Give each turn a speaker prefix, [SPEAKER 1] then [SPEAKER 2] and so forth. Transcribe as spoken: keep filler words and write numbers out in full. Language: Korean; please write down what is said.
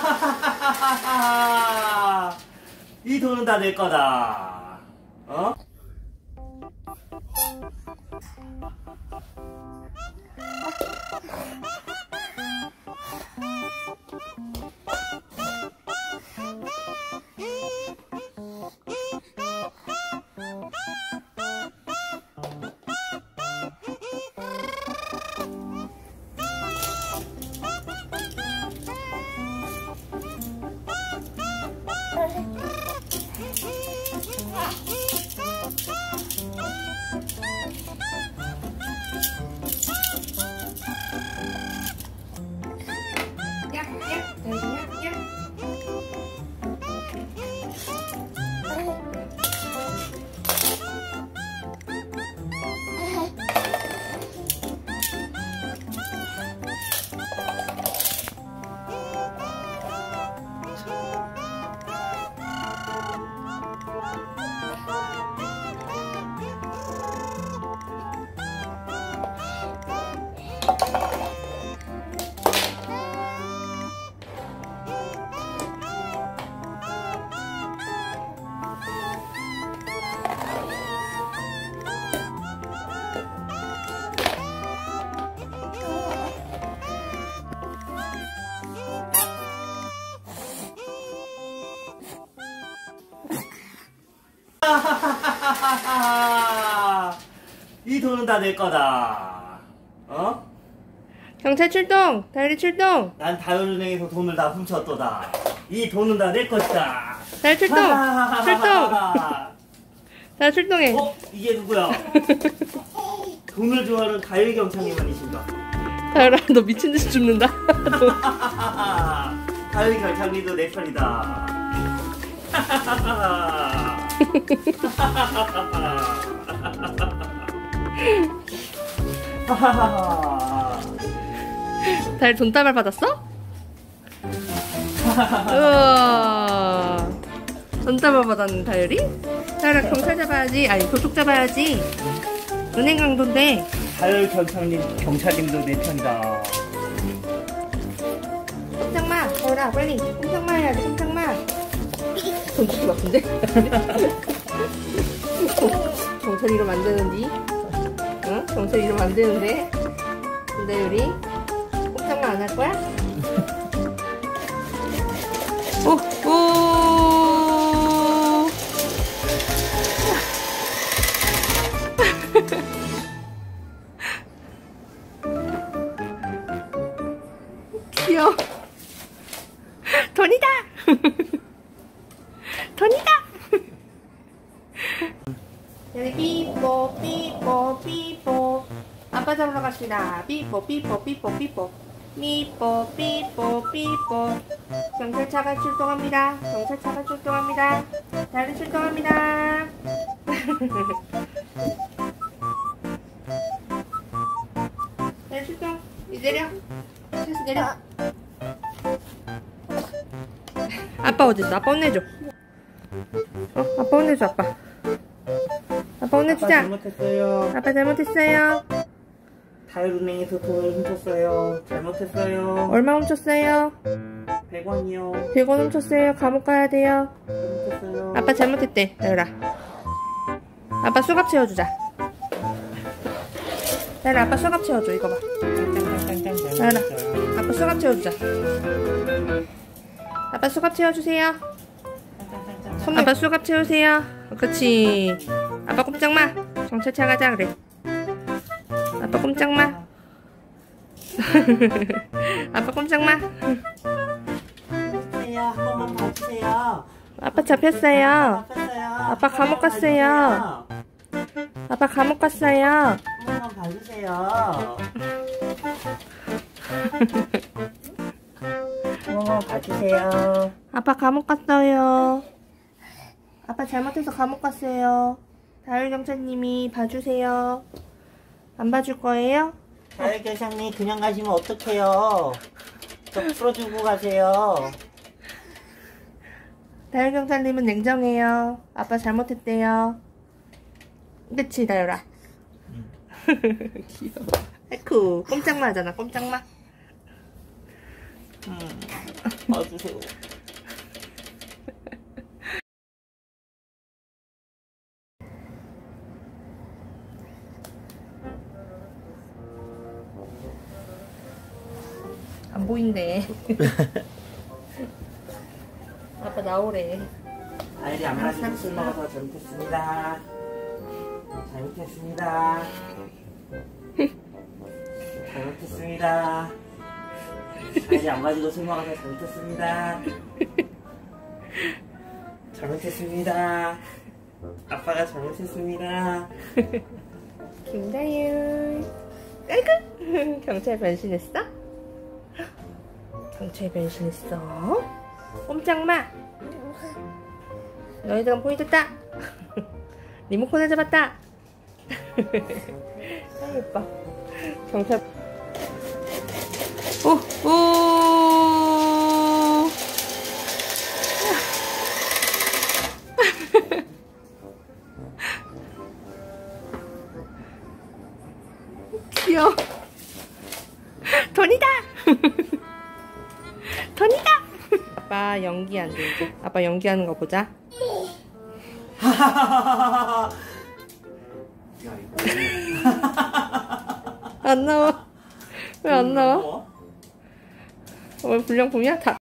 [SPEAKER 1] 이 돈은 다 내 거다. 어? 이 돈은 다 내 거다. 어?
[SPEAKER 2] 경찰 출동! 다율이 출동!
[SPEAKER 1] 난 다율은행에서 돈을 다 훔쳤도다. 이 돈은 다 내 것이다.
[SPEAKER 2] 다율 출동! 출동! 다율 출동해.
[SPEAKER 1] 어? 이게 누구야? 돈을 좋아하는 다율 경찰님만이신가?
[SPEAKER 2] 다율아, 너 미친듯이 죽는다.
[SPEAKER 1] 다율 경찰님도 내 편이다.
[SPEAKER 2] 다율 돈다발 받았어? 우와, 돈다발 받았는 다율이? 다율아, 경찰 잡아야지. 아니, 도둑 잡아야지. 은행 강도인데.
[SPEAKER 1] 다율 경찰님, 경찰님도 내 편이다.
[SPEAKER 2] 꼼짝마, 다율아, 빨리. 꼼짝마 해야지, 꼼짝마. 돈 줄것 같은데? 경찰 이름 안 되는디? 응? 경찰 이름 안 되는데? 근데 유리? 꼼짝마 안 할 거야? 오! 오! 귀여워. 돈이다! 돈이다! 여기 삐뽀 삐뽀 삐뽀 아빠 잡으러 갑시다. 삐뽀 삐뽀 삐뽀 삐뽀 삐뽀 삐뽀 삐뽀 경찰차가 출동합니다. 경찰차가 출동합니다. 다른 출동합니다. 다른 출동. 이제 내려. 계속 내려. 아빠 어딨어? 아빠 혼내줘. 어? 아빠 혼내줘. 아빠 아빠 혼내주자.
[SPEAKER 1] 아빠 잘못했어요.
[SPEAKER 2] 아빠 잘못했어요.
[SPEAKER 1] 다율은행에서 돈을 훔쳤어요. 잘못했어요.
[SPEAKER 2] 얼마 훔쳤어요?
[SPEAKER 1] 백 원이요.
[SPEAKER 2] 백 원 훔쳤어요. 감옥 가야 돼요.
[SPEAKER 1] 잘못했어요.
[SPEAKER 2] 아빠 잘못했대. 다율아, 아빠 수갑 채워주자. 다율아, 아빠 수갑 채워줘. 이거 봐. 다율아, 아빠 수갑 채워주자. 아빠 수갑 채워주세요. 아빠 수갑 채우세요. 그렇지. 아빠 꼼짝마. 경찰차 가자 그래. 아빠 꼼짝마. 아빠 꼼짝마.
[SPEAKER 1] 봐주세요. 한 번만 봐주세요.
[SPEAKER 2] 아빠 잡혔어요.
[SPEAKER 1] 잡혔어요.
[SPEAKER 2] 아빠 감옥 갔어요. 아빠 감옥 갔어요.
[SPEAKER 1] 한 번만 봐주세요. 한 번만 봐주세요.
[SPEAKER 2] 아빠 감옥 갔어요. 아빠 잘못해서 감옥 갔어요. 다율 경찰님이 봐주세요. 안 봐줄 거예요?
[SPEAKER 1] 다율 경찰님 그냥 가시면 어떡해요. 저 풀어주고 가세요.
[SPEAKER 2] 다율 경찰님은 냉정해요. 아빠 잘못했대요. 그치, 다율아?
[SPEAKER 1] 응.
[SPEAKER 2] 귀여워. 아이쿠, 꼼짝마 하잖아, 꼼짝마.
[SPEAKER 1] 음. 봐주세요.
[SPEAKER 2] 안 보인대. 아빠 나오래.
[SPEAKER 1] 아이리 안 마시고 술 먹어서 잘못했습니다. 잘못했습니다. 잘못했습니다. 아이리 안 마시고 술 먹어서 잘못했습니다. 잘못했습니다. 아빠가 잘못했습니다.
[SPEAKER 2] 김다윤. 아이고. 경찰 변신했어? 경찰 변신했어? 꼼짝마. 너희들은 보여줬다. 리모컨을 잡았다. 아 예뻐. 경찰. 오, 오. 귀여워. 돈이다. 돈이다. 아빠 연기한대. 아빠 연기하는 거 보자. 안 나와. 왜 안 나와? 왜 불량품이야? 다.